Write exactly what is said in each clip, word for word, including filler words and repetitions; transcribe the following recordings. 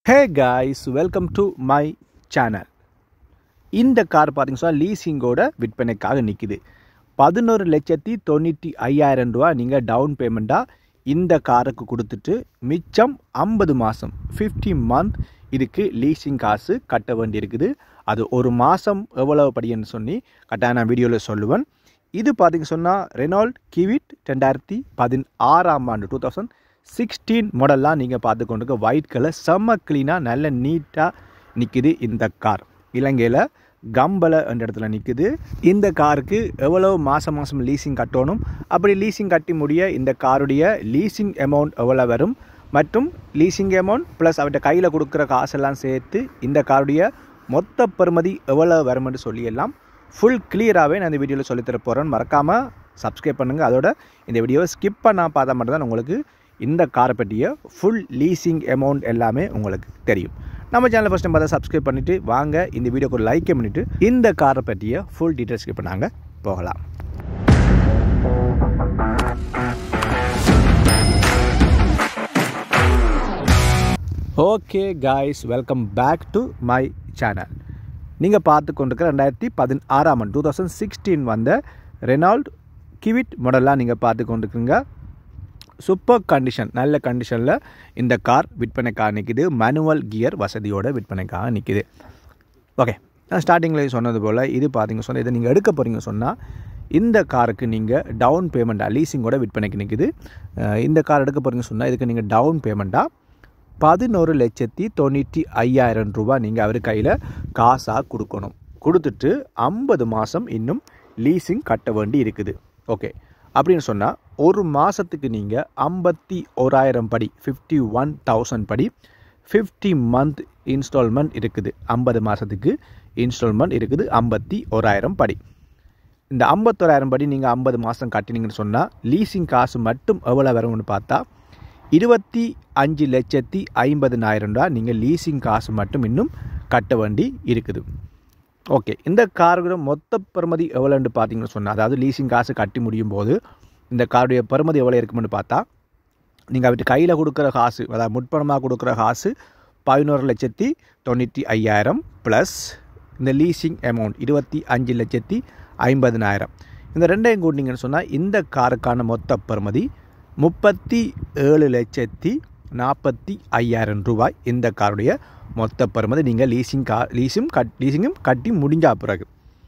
Hey guys, welcome to my channel. இந்த car பார்த்தீங்க சொன்னா லீசிங்கோட விற்பனைக்காக நிக்குது. பதினொரு லட்சத்தி தொண்ணூற்றி ஐயாயிரம் ரூபாய் நீங்க டவுன் பேமெண்டா இந்த காருக்கு கொடுத்துட்டு மிச்சம் ஐம்பது மாசம் ஐம்பது மந்த் இதுக்கு லீசிங் காசு கட்ட வேண்டியிருக்குது. அது ஒரு மாசம் எவ்வளவு படின்னு சொல்லி கட்டாய நான் வீடியோல சொல்லுவேன். இது பார்த்தீங்க சொன்னா ரெனால்ட் கிவிட் இரண்டாயிரத்து பதினாறாம் ஆண்டு டூ தௌசண்ட் சிக்ஸ்டீன் மாடல்லாம் நீங்கள் பார்த்து கொண்டிருக்க ஒயிட் கலர் செம்ம க்ளீனாக நல்ல நீட்டாக நிற்குது இந்த கார். இலங்கையில் கம்பலை என்ற இடத்துல நிற்குது. இந்த காருக்கு எவ்வளோ மாதம் மாதம் லீசிங் கட்டணும், அப்படி லீசிங் கட்டி முடிய இந்த காருடைய லீசிங் அமௌண்ட் எவ்வளோ வரும் மற்றும் லீசிங் அமௌண்ட் ப்ளஸ் அவர்கிட்ட கையில் கொடுக்குற காசெல்லாம் சேர்த்து இந்த காருடைய மொத்த பெறுமதி எவ்வளோ வரும்னு சொல்லி எல்லாம் ஃபுல் கிளியராகவே நான் இந்த வீடியோவில் சொல்லித்தர போகிறேன். மறக்காமல் சப்ஸ்கிரைப் பண்ணுங்கள். அதோட இந்த வீடியோவை ஸ்கிப் பண்ணால் பார்த்தா மட்டும்தான் உங்களுக்கு இந்த காரை பற்றிய ஃபுல் லீசிங் அமௌண்ட் எல்லாமே உங்களுக்கு தெரியும். நம்ம சேனலை ஃபஸ்ட் டைம் பார்த்தா சப்ஸ்கிரைப் பண்ணிவிட்டு வாங்க இந்த வீடியோக்கு லைக் பண்ணிவிட்டு இந்த காரை பற்றிய ஃபுல் டீட்டெயில்ஸ் இப்போ நாங்கள் போகலாம். Okay guys, welcome back to my channel. நீங்கள் பார்த்து கொண்டிருக்கிற ரெண்டாயிரத்தி பதினாறாம் ஆண்டு டூ தௌசண்ட் சிக்ஸ்டீன் வந்த ரெனால்ட் கிவிட் மாடலாக நீங்கள் பார்த்து கொண்டிருக்குங்க. சூப்பர் கண்டிஷன், நல்ல கண்டிஷனில் இந்த கார் விற்பனைக்காக நிற்கிது. மேனுவல் கியர் வசதியோட விற்பனைக்காக நிற்கிது. ஓகே, நான் ஸ்டார்டிங்கில் சொன்னது போல் இது பார்த்தீங்க சொன்னால் இதை நீங்கள் எடுக்க போகிறீங்க சொன்னால் இந்த காருக்கு நீங்கள் டவுன் பேமெண்ட்டாக லீசிங்கோட விற்பனைக்கு நிற்கிது. இந்த கார் எடுக்க போகிறீங்க சொன்னால் இதுக்கு நீங்கள் டவுன் பேமெண்ட்டாக பதினோரு லட்சத்தி தொண்ணூற்றி ஐயாயிரம் ரூபாய் நீங்கள் அவர் கையில் காசாக கொடுக்கணும். கொடுத்துட்டு ஐம்பது மாதம் இன்னும் லீசிங் கட்ட வேண்டி இருக்குது. ஓகே, அப்படின்னு சொன்னால் ஒரு மாதத்துக்கு நீங்கள் ஐம்பத்தி ஓராயிரம் படி ஃபிஃப்டி ஒன் தௌசண்ட் படி ஃபிஃப்டி மந்த் இன்ஸ்டால்மெண்ட் இருக்குது. ஐம்பது மாதத்துக்கு இன்ஸ்டால்மெண்ட் இருக்குது ஐம்பத்தி ஓராயிரம் படி. இந்த ஐம்பத்தோராயிரம் படி நீங்கள் ஐம்பது மாதம் கட்டினீங்கன்னு சொன்னால் லீசிங் காசு மட்டும் எவ்வளோ வரும்னு பார்த்தா இருபத்தி அஞ்சு லட்சத்தி ஐம்பதுனாயிரம் ரூபா நீங்கள் லீசிங் காசு மட்டும் இன்னும் கட்ட வேண்டி இருக்குது. ஓகே, இந்த காரோட மொத்த பெறுமதி எவ்வளோன்னு பார்த்தீங்கன்னு சொன்னால் அதாவது லீசிங் காசு கட்டி முடியும் போது இந்த காருடைய பெறுமதி எவ்வளோ இருக்குமென்னு பார்த்தா நீங்கள் அவர்கிட்ட கையில் கொடுக்குற காசு அதாவது முற்பணமாக கொடுக்குற காசு பதினோரு லட்சத்தி தொண்ணூற்றி ஐயாயிரம் ப்ளஸ் இந்த லீசிங் அமௌண்ட் இருபத்தி அஞ்சு லட்சத்தி ஐம்பதுனாயிரம் இந்த ரெண்டையும் கூட்டிங்கன்னு சொன்னால் இந்த காருக்கான மொத்த பெறுமதி முப்பத்தி ஏழு லட்சத்தி நாற்பத்தி ஐயாயிரம் ரூபாய். இந்த காருடைய மொத்த பெறுமதி நீங்கள் லீசிங் கா லீஸும் கட் லீசிங்கும் கட்டி முடிஞ்சா பிறகு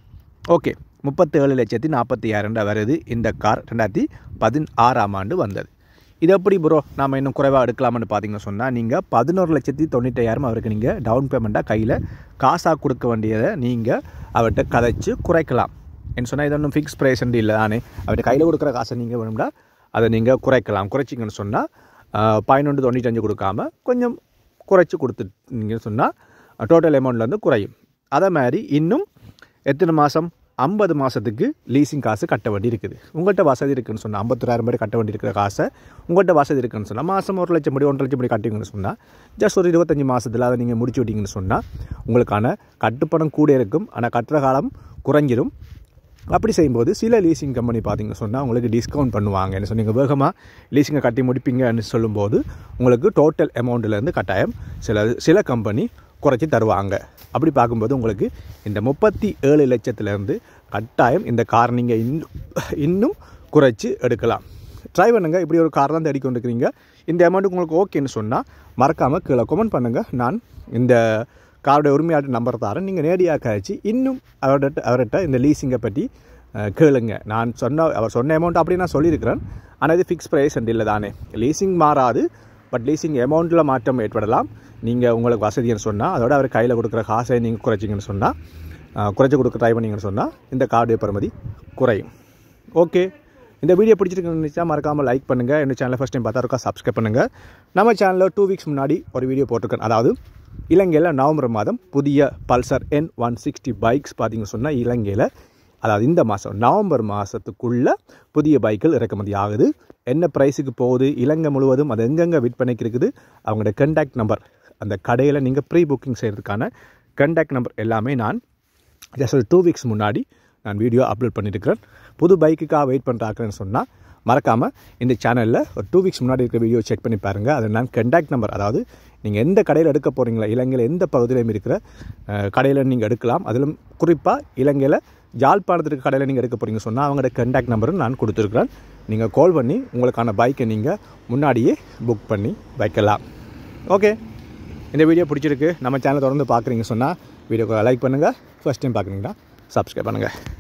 ஓகே முப்பத்தேழு லட்சத்தி நாற்பத்தி ஐயாயிரம் ரூபாய் வருது. இந்த கார் ரெண்டாயிரத்தி பதினாறாம் ஆண்டு வந்தது. இது எப்படி ப்ரோ நாம் இன்னும் குறைவாக எடுக்கலாம்னு பார்த்தீங்கன்னு சொன்னால் நீங்கள் பதினோரு லட்சத்தி தொண்ணூற்றி ஐயாயிரம் அவருக்கு நீங்கள் டவுன் பேமெண்ட்டாக கையில் காசாக கொடுக்க வேண்டியதை நீங்கள் அவர்கிட்ட கதைச்சு குறைக்கலாம். என்ன சொன்னால் இது ஒன்றும் ஃபிக்ஸ் ப்ரைஸ் இல்லை தானே. அவர்கிட்ட கையில் கொடுக்குற காசை நீங்கள் வேணும்னா அதை நீங்கள் குறைக்கலாம். குறைச்சிங்கன்னு சொன்னால் பதினொன்று தொண்ணூற்றஞ்சு கொடுக்காம கொஞ்சம் குறைச்சி கொடுத்துட்டீங்கன்னு சொன்னால் டோட்டல் அமௌண்ட்லேருந்து குறையும். அதே மாதிரி இன்னும் எத்தனை மாதம் ஐம்பது மாதத்துக்கு லீசிங் காசு கட்ட வேண்டி இருக்குது. உங்கள்கிட்ட வசதி இருக்குதுன்னு சொன்னால் ஐம்பத்தொராயிரம் படி கட்ட வேண்டி இருக்கிற காசை உங்கள்கிட்ட வசதி இருக்குதுன்னு சொன்னால் மாதம் ஒரு லட்சம் படி ஒன்றரை லட்சம் படி கட்டிங்கன்னு சொன்னால் ஜஸ்ட் ஒரு இருபத்தஞ்சி மாதத்தில் அதை நீங்கள் முடிச்சு விட்டீங்கன்னு சொன்னால் உங்களுக்கான கட்டுப்பணம் கூட இருக்கும், ஆனால் கட்டுற காலம் குறைஞ்சிரும். அப்படி செய்யும்போது சில லீசிங் கம்பெனி பார்த்தீங்கன்னு சொன்னால் உங்களுக்கு டிஸ்கவுண்ட் பண்ணுவாங்க. என்ன சொன்னீங்க வேகமாக லீசிங்கை கட்டி முடிப்பீங்கன்னு சொல்லும்போது உங்களுக்கு டோட்டல் அமௌண்ட்லேருந்து கட்டாயம் சில சில கம்பெனி குறைச்சி தருவாங்க. அப்படி பார்க்கும்போது உங்களுக்கு இந்த முப்பத்தி ஏழு லட்சத்துலேருந்து கட்டாயம் இந்த கார் நீங்கள் இன்னும் இன்னும் குறைச்சி எடுக்கலாம். ட்ரை பண்ணுங்கள். இப்படி ஒரு கார் தான் தேடி கொண்டு இருக்கிறீங்க, இந்த அமௌண்ட்டு உங்களுக்கு ஓகேன்னு சொன்னால் மறக்காமல் கீழே கமெண்ட் பண்ணுங்கள். நான் இந்த காருடைய உரிமையாளர் நம்பர் தரேன், நீங்கள் நேரடியாக கழிச்சு இன்னும் அவர்கிட்ட அவர்கிட்ட இந்த லீசிங்கை பற்றி கேளுங்க. நான் சொன்ன அவர் சொன்ன அமௌண்ட் அப்படி நான் சொல்லியிருக்கிறேன், ஆனால் இது ஃபிக்ஸ் ப்ரைஸ் அண்ட் இல்லை தானே. லீசிங் மாறாது, பட் லீசிங் அமௌண்ட்டில் மாற்றம் ஏற்படலாம். நீங்கள் உங்களுக்கு வசதின்னு சொன்னால் அதோட அவர் கையில் கொடுக்குற காசை நீங்கள் குறைச்சிங்கன்னு சொன்னால் குறைச்சி கொடுக்க ட்ரை பண்ணிங்கன்னு சொன்னால் இந்த காருடைய பெறுமதி குறையும். ஓகே, இந்த வீடியோ பிடிச்சிருக்குன்னு மறக்காமல் லைக் பண்ணுங்கள். இந்த சேனலை ஃபஸ்ட் டைம் பார்த்தா இருக்கா சப்ஸ்கிரைப் பண்ணுங்கள். நம்ம சேனலில் டூ வீக்ஸ் முன்னாடி ஒரு வீடியோ போட்டிருக்கேன். அதாவது இலங்கையில் நவம்பர் மாதம் புதிய Pulsar N one sixty bikes பார்த்தீங்கன்னு சொன்னால் இலங்கையில் அதாவது இந்த மாதம் நவம்பர் மாதத்துக்குள்ளே புதிய பைக்குகள் இறக்குமதி ஆகுது. என்ன ப்ரைஸுக்கு போகுது, இலங்கை முழுவதும் அது எங்கெங்கே விற்பனைக்கு இருக்குது, அவங்களோட கண்டாக்ட் நம்பர், அந்த கடையில் நீங்கள் ப்ரீ புக்கிங் செய்கிறதுக்கான கண்டாக்ட் நம்பர் எல்லாமே நான் ஜஸ்ட் ஒரு டூ வீக்ஸ் முன்னாடி நான் வீடியோ அப்லோட் பண்ணியிருக்கிறேன். புது பைக்குக்காக வெயிட் பண்ணுறாக்குறேன்னு சொன்னால் மறக்காமல் இந்த சேனலில் ஒரு டூ வீக்ஸ் முன்னாடி இருக்கிற வீடியோ செக் பண்ணி பாருங்கள். அது நான் கண்டாக்ட் நம்பர், அதாவது நீங்கள் எந்த கடையில் எடுக்க போகிறீங்களா, இலங்கையில் எந்த பகுதியிலையும் இருக்கிற கடையில் நீங்கள் எடுக்கலாம். அதிலும் குறிப்பாக இலங்கையில் யாழ்ப்பாணத்துக்கு கடையில் நீங்கள் எடுக்க போகிறீங்க சொன்னால் அவங்களோட கண்டாக்ட் நம்பரும் நான் கொடுத்துருக்குறேன். நீங்கள் கால் பண்ணி உங்களுக்கான பைக்கை நீங்கள் முன்னாடியே புக் பண்ணி வைக்கலாம். ஓகே, இந்த வீடியோ பிடிச்சிருக்கு, நம்ம சேனலை தொடர்ந்து பார்க்குறீங்க சொன்னால் வீடியோக்கு லைக் பண்ணுங்கள். ஃபஸ்ட் டைம் பார்க்குறீங்கன்னா சப்ஸ்கிரைப் பண்ணுங்கள்.